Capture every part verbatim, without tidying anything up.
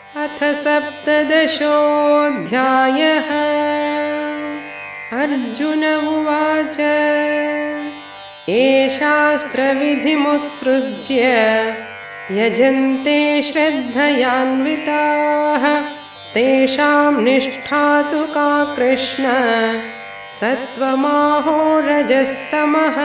अथ सप्तदशोऽध्यायः। अर्जुन उवाच ये शास्त्रविधिमुत्सृज्य यजन्ते श्रद्धयान्विताः तेषां निष्ठा तु का कृष्ण सत्त्वमाहो रजस्तमः।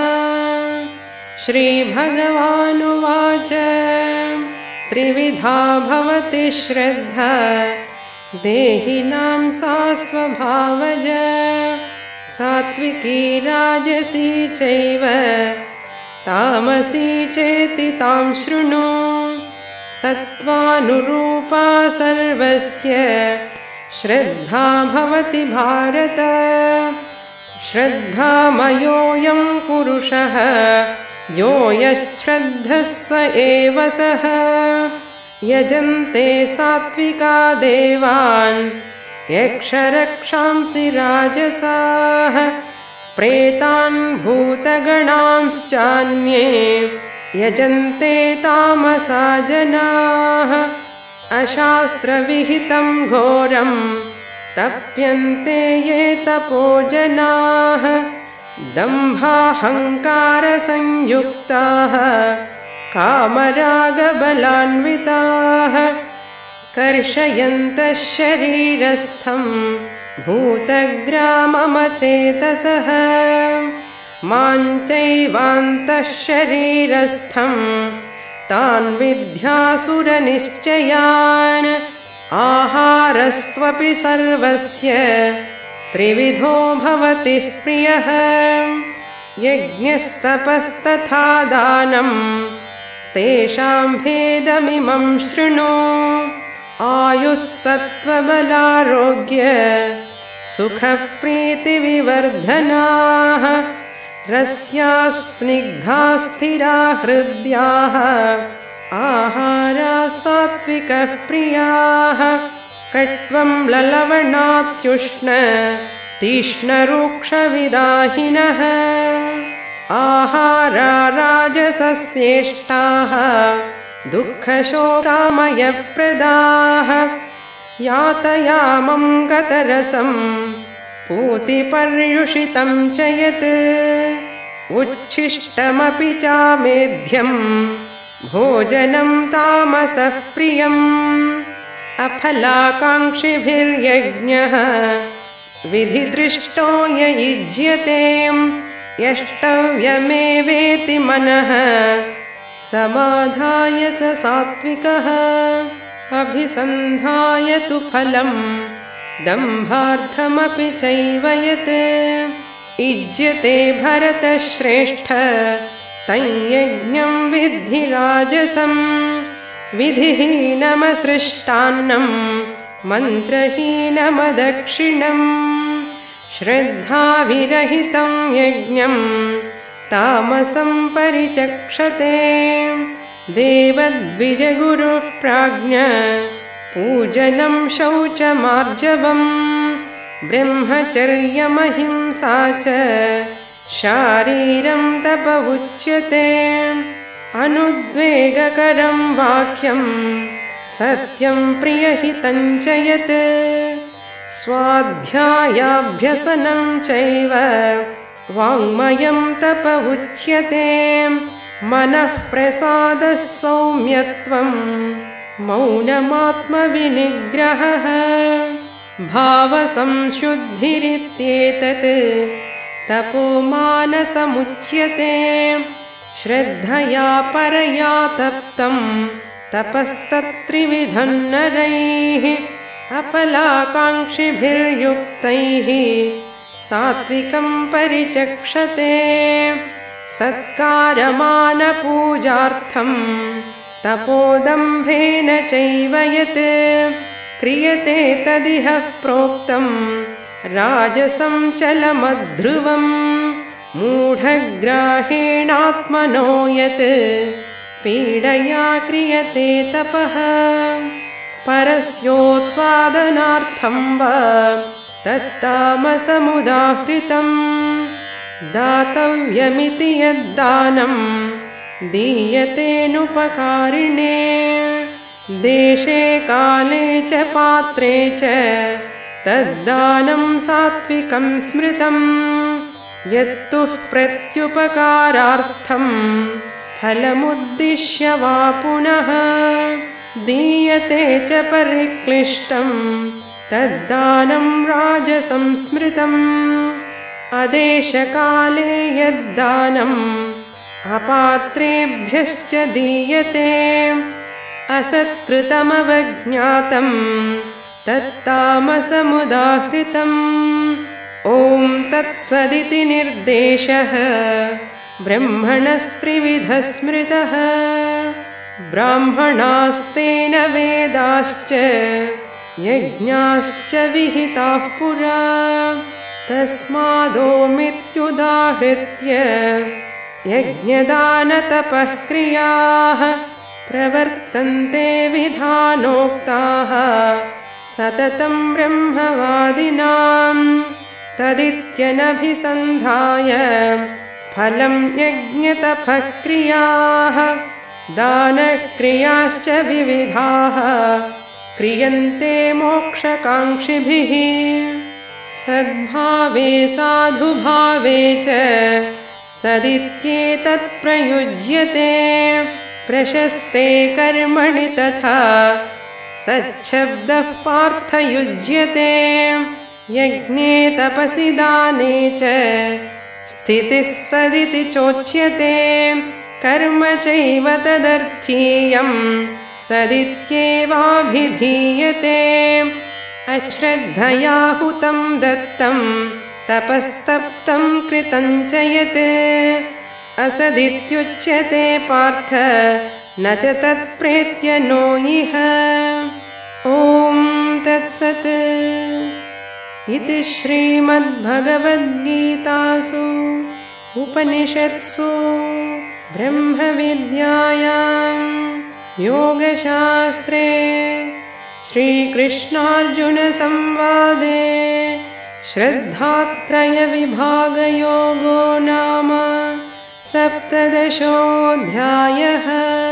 श्रीभगवानुवाच त्रिविधा भवति श्रद्धा देहिनां सा स्वभावज सात्विकी राजसी चैव तामसी चेति तां शृणु। सत्त्वानुरूपा सर्वस्य श्रद्धा भवति भारत। श्रद्धामयोऽयं पुरुषः यो यश्रद्धः स एव सः। यजन्ते सात्विका देवान् यक्षरक्षांसि राजसाः प्रेतान् भूतगणांश्चान्ये यजन्ते तामसा जनाः। अशास्त्रविहितं घोरं तप्यन्ते ये तपो जनाः दम्भाहङ्कारसंयुक्ताः कामरागबलान्विताः कर्षयन्तः शरीरस्थं भूतग्राममचेतसः मां चैवान्तः शरीरस्थं तान् विद्यासुरनिश्चयान्। आहारस्त्वपि सर्वस्य त्रिविधो भवति प्रियः यज्ञस्तपस्तथा दानं तेषां भेदमिमं शृणु। आयुः सत्त्वबलारोग्य सुखप्रीतिविवर्धनाः रस्याः स्निग्धाः स्थिरा हृद्याः आहाराः सात्विकः प्रियाः। कट्वं ललवणात्युष्ण तीक्ष्णरूक्षविदाहिनः आहारा राजसस्येष्टाः दुःखशोकामयप्रदाः। यातयामं गतरसं पूतिपर्युषितं च यत् उच्छिष्टमपि चामेध्यं भोजनं तामसः प्रियम्। अफलाकाङ्क्षिभिर्यज्ञः विधिदृष्टो य युज्यते यष्टव्यमेवेति मनः समाधाय स सात्विकः। अभिसन्धाय तु फलं दम्भार्थमपि चैव यत् युज्यते भरतश्रेष्ठ तं यज्ञं विद्धि राजसं। विधिहीनमसृष्टान्नं मन्त्रहीनमदक्षिणम् श्रद्धाविरहितं यज्ञं तामसं परिचक्षते। देवद्विजगुरुप्राज्ञ पूजनं शौचमार्जवम् ब्रह्मचर्यमहिंसा च शारीरं तप उच्यते। अनुद्वेगकरं वाक्यं सत्यं प्रियहितं च यत् स्वाध्यायाभ्यसनं चैव वाङ्मयं तप उच्यते। मनः प्रसादः सौम्यत्वं मौनमात्मविनिग्रहः भावसंशुद्धिरित्येतत् तपोमानसमुच्यते। श्रद्धया परया तप्तं तपस्तत्त्रिविधं नरैः अफलाकाङ्क्षिभिर्युक्तैः सात्विकं परिचक्षते। सत्कारमानपूजार्थं तपोदम्भेन चैव यत् क्रियते तदिह प्रोक्तं राजसं चलमध्रुवम्। मूढग्राहेणात्मनो यत् पीडया क्रियते तपः परस्योत्सादनार्थं वा तत्तामसमुदाहृतम्। दातव्यमिति यद्दानं दीयतेनुपकारिणे देशे काले च पात्रे च तद्दानं सात्विकं स्मृतं यत्तु प्रत्युपकारार्थं फलमुद्दिश्य वा पुनः दीयते च परिक्लिष्टं तद्दानं राजसंस्मृतम् अदेशकाले यद्दानम् अपात्रेभ्यश्च दीयते असत्कृतमवज्ञातं तत्तामसमुदाहृतम् ॐ तत्सदिति निर्देशः ब्रह्मणस्त्रिविधः स्मृतः ब्राह्मणास्तेन वेदाश्च यज्ञाश्च विहिताः पुरा तस्मादोमित्युदाहृत्य यज्ञदानतपः क्रियाः प्रवर्तन्ते विधानोक्ताः सततं ब्रह्मवादिनां तदित्यनभिसन्धाय फलं यज्ञतपः क्रियाः दानक्रियाश्च विविधाः क्रियन्ते मोक्षकाङ्क्षिभिः सद्भावे साधुभावे च सदित्येतत् प्रयुज्यते प्रशस्ते कर्मणि तथा सच्छब्दः पार्थयुज्यते यज्ञे तपसि दाने च स्थितिः सदिति चोच्यते कर्म चैव तदर्थीयं सदित्येवाभिधीयते अश्रद्धया हुतं दत्तं तपस्तप्तं कृतं च यत् असदित्युच्यते पार्थ न च तत्प्रेत्य नो इह ॐ तत्सत् इति श्रीमद्भगवद्गीतासु उपनिषत्सु ब्रह्मविद्यायां योगशास्त्रे श्रीकृष्णार्जुनसंवादे श्रद्धात्रयविभागयोगो नाम सप्तदशोऽध्यायः।